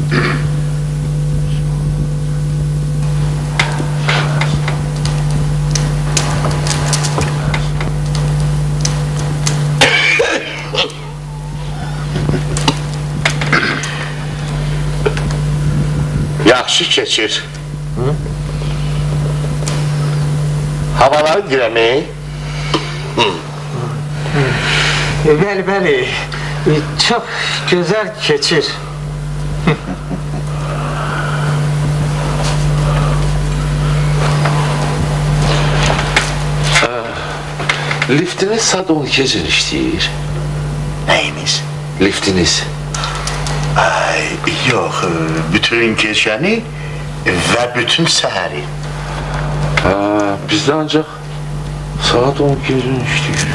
Yaxşı keçir. Havaları girəmi? Bəli, çox gözəl keçir. Liftiniz saat 12 gecə işləyir. Nəyiniz? Liftiniz. Yox, bütün gecəni və bütün səhəri. Bizdə ancaq saat 12 gecə işləyir.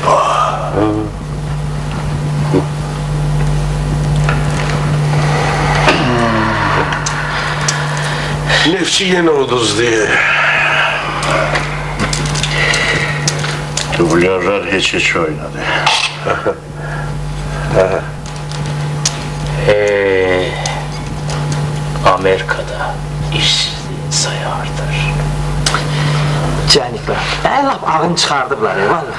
Neftçi yenə uduzdu. Dublörlər heç oynadı. Amerika'da işsizliğin sayı artar. Cəniklər, lap ağın çıxardıblar, valla.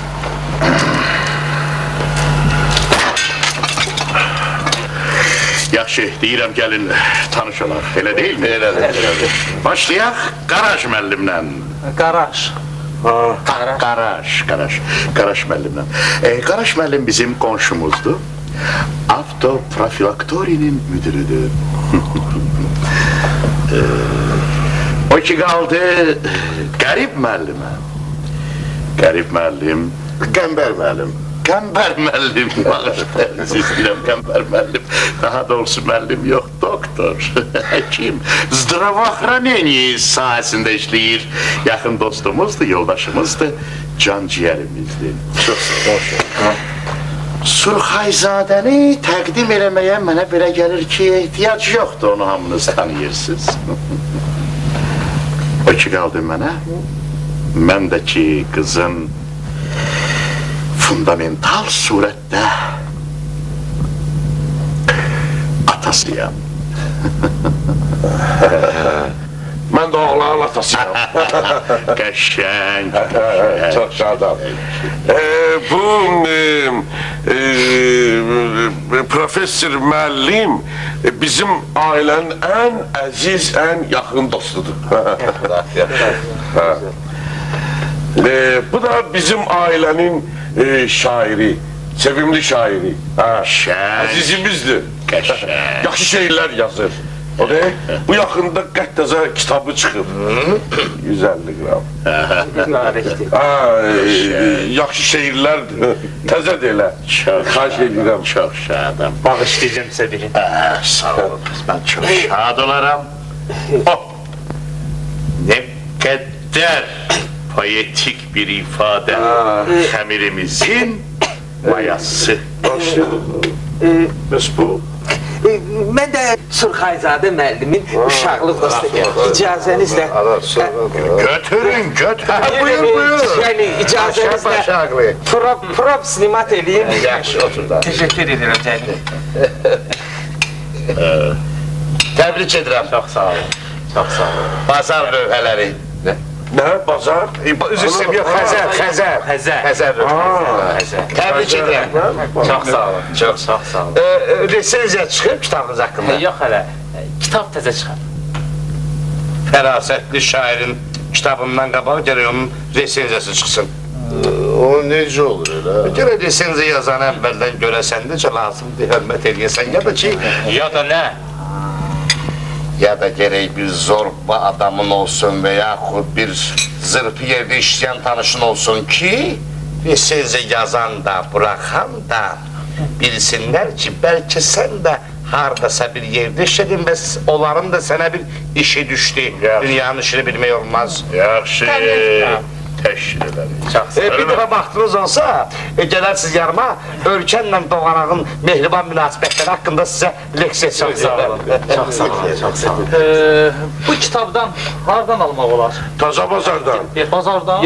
Yaxşı, deyirəm gəlin, tanış olaq, elə deyil mi? Elədir. Başlayaq Qaraş müəllimlə. Qaraş. Qaraş müəllimlə. Qaraş müəllim bizim qonşumuzdur. Avtoprofilaktorinin müdürüdür. O ki qaldı Qərib müəllimə. Qərib müəllim, Qəmbər müəllim. Qəmbər müəllim, istəyirəm Qəmbər müəllim. Daha doğrusu müəllim yox, doktor, həkim. Zdravooxraneniya sahəsində işləyir. Yaxın dostumuzdur, yoldaşımızdır, can ciyərimizdir. Çox sağ ol. Surxayzadəni təqdim eləməyə mənə belə gəlir ki, ehtiyac yoxdur, onu hamınız tanıyırsınız. O ki qaldı mənə, mən də ki qızın fundamental surətdə atasıyam. Mən də oğlanın atasıyam. Qəşəng. Çox şadam. Bu professor müəllim bizim ailənin ən əziz, ən yaxın dostudur. Bu da bizim ailənin şairi, sevimli şairi. Əzizimizdir. Yaxşı şeirlər yazır. Bu yaxında qəttəzə kitabı çıxıb. 150 qram. Yaxşı şeirlərdir. Təzədir elə. Xahiş edirəm. Çox şadam. Bağışlayacağım sizə birini. Sağ olun. Mən çox şad olaram. Ne qədər poetik bir ifadə. Xəmirimizin mayası. Bəs bu? Mən də Surxayzadə müəllimin uşaqlıq dostuyam. İcazənizlə. Götürün. Buyur. Yəni, icazənizlə prop sinimat eləyim. Yaxşı, otur da. Teşekkür edirəm, Cənik. Təbrik edirəm. Çox sağ olun. Çox sağ olun. Bazar lövhələri. Nə? Bazar? Üzr istəyirəm, yox, Xəzər. Təbrik edirəm. Çox sağ olun. Çox sağ olun. Resenziya çıxıb kitabınız haqqında. Yox hələ, kitab təzə çıxar. Fərasətli şairin kitabından qabaq gərək onun resenziyası çıxsın. O necə olur elə? Gərək resenziya yazanı əvvəldən görəsən necə lazımdır, hörmət eləyəsən, ya da ki... Ya da nə? Ya da gərək bir zorba adamın olsun və yaxud bir zırpı yerdə işləyən tanışın olsun ki, resenziya yazan da, buraxan da bilsinlər ki, bəlkə sən də haradasa bir yerdə işlədin və onların da sənə bir işi düşdü. Dünyanın işini bilmək olmaz. Yaxşı, təşkil edərik. Bir dəfə vaxtınız olsa, gələrsiniz yarıma, Ölkənlə Doğanağın mehriban münasibətləri haqqında sizə leksiya çalışacağım. Çox sağ olun. Bu kitabdan hardan almaq olar? Taza bazardan. Bazardan?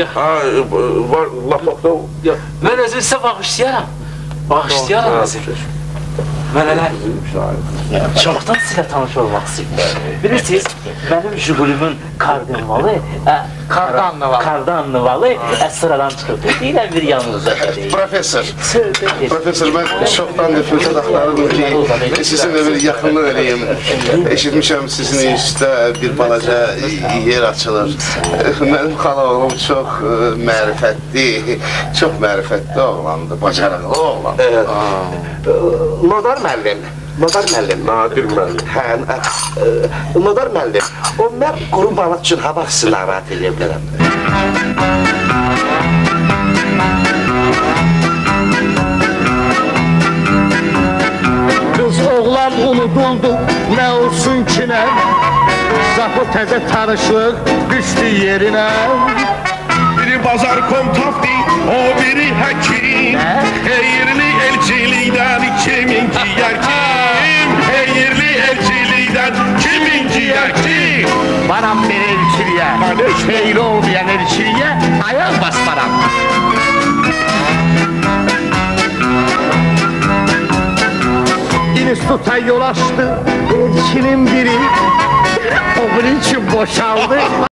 Var, lapaqda. Mən özüm sizə bağışlayaram. Bağışlayaram özüm. Mələlər, Çoxdan sizlə tanış olmaq istəyirəm. Bilirsiniz, mənim Jigulimin kardinvalı, kardanvalı sıradan çıxıb. Deyiləm bir yanınızda deyil. Profesör, mən çoxdan fürsət axtarırdım ki, sizinlə bir yaxınlıq eləyim. Eşitmişəm sizin institutda bir balaca yer açılır. Mənim xala oğlum çox mərifətli oğlandır, bacarıqlı oğlandır. Nodar müəllim. Nadir müəllim. Nodar müəllim. O mən quru balıq üçün hava axısı narahat edə bilərəm. Kız oğlan unuduldu, ne olsun ki ne? Zapı təzə tanışlıq düşdü yerinə. Biri bazar kontafti, o biri həkim. Hayırlı elçilikdən kimin giyer kim? Hayırlı elçilikdən kimin giyer kim? Baram bir elçiliyə, xeyri olmayan elçiliyə ayaq basmaram. İnstituta yol açtı elçinin biri, o biri için boşaldı.